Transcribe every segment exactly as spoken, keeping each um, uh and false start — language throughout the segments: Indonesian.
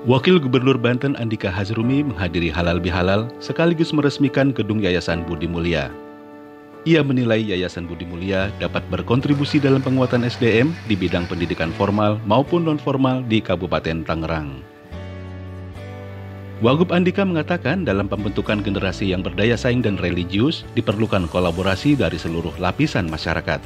Wakil Gubernur Banten Andika Hazrumi menghadiri Halal Bihalal sekaligus meresmikan gedung Yayasan Budi Mulia. Ia menilai Yayasan Budi Mulia dapat berkontribusi dalam penguatan S D M di bidang pendidikan formal maupun non-formal di Kabupaten Tangerang. Wagub Andika mengatakan dalam pembentukan generasi yang berdaya saing dan religius diperlukan kolaborasi dari seluruh lapisan masyarakat.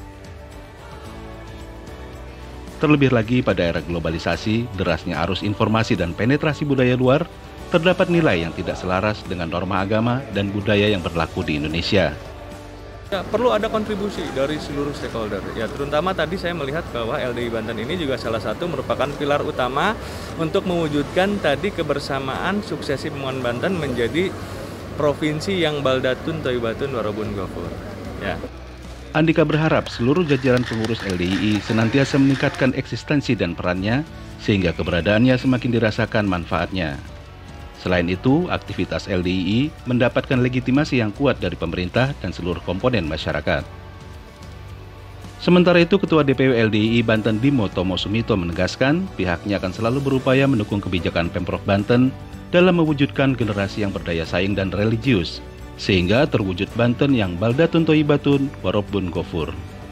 Terlebih lagi pada era globalisasi, derasnya arus informasi dan penetrasi budaya luar, terdapat nilai yang tidak selaras dengan norma agama dan budaya yang berlaku di Indonesia. Ya, perlu ada kontribusi dari seluruh stakeholder. Ya, terutama tadi saya melihat bahwa L D I Banten ini juga salah satu merupakan pilar utama untuk mewujudkan tadi kebersamaan suksesi Pembangunan Banten menjadi provinsi yang baldatun thayyibatun warabun ghafur. Ya. Andika berharap seluruh jajaran pengurus L D I I senantiasa meningkatkan eksistensi dan perannya sehingga keberadaannya semakin dirasakan manfaatnya. Selain itu, aktivitas L D I I mendapatkan legitimasi yang kuat dari pemerintah dan seluruh komponen masyarakat. Sementara itu, Ketua D P W L D I I Banten Dimo Tomo Sumito menegaskan pihaknya akan selalu berupaya mendukung kebijakan Pemprov Banten dalam mewujudkan generasi yang berdaya saing dan religius, sehingga terwujud Banten yang baldatun thayyibatun warabun ghafur.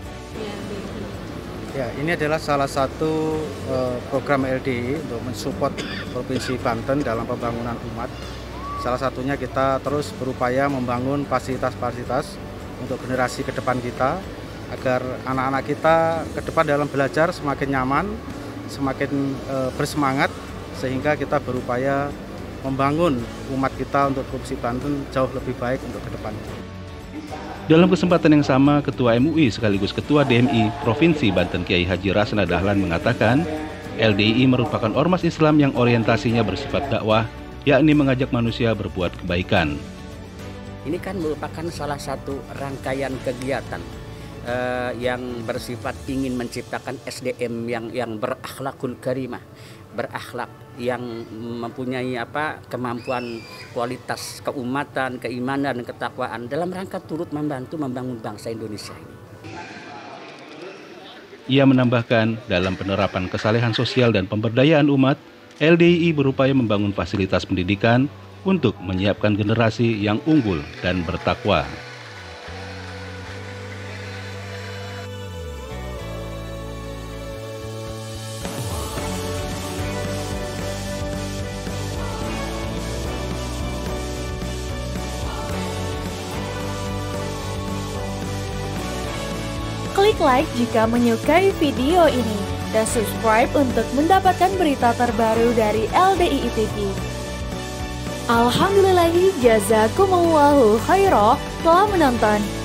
Ya, ini adalah salah satu uh, program L D I I untuk mensupport Provinsi Banten dalam pembangunan umat. Salah satunya kita terus berupaya membangun fasilitas-fasilitas untuk generasi ke depan kita, agar anak-anak kita ke depan dalam belajar semakin nyaman, semakin uh, bersemangat, sehingga kita berupaya membangun umat kita untuk Provinsi Banten jauh lebih baik untuk ke depan. Dalam kesempatan yang sama, Ketua M U I sekaligus Ketua D M I Provinsi Banten Kiai Haji Rasna Dahlan mengatakan, L D I I merupakan ormas Islam yang orientasinya bersifat dakwah, yakni mengajak manusia berbuat kebaikan. Ini kan merupakan salah satu rangkaian kegiatan uh, yang bersifat ingin menciptakan S D M yang yang berakhlakul karimah, berakhlak yang mempunyai apa kemampuan kualitas keumatan, keimanan, dan ketakwaan dalam rangka turut membantu membangun bangsa Indonesia ini. Ia menambahkan, dalam penerapan kesalehan sosial dan pemberdayaan umat, L D I I berupaya membangun fasilitas pendidikan untuk menyiapkan generasi yang unggul dan bertakwa. Klik like jika menyukai video ini dan subscribe untuk mendapatkan berita terbaru dari L D I I T V. Alhamdulillahi jazakumullahu khairan telah menonton.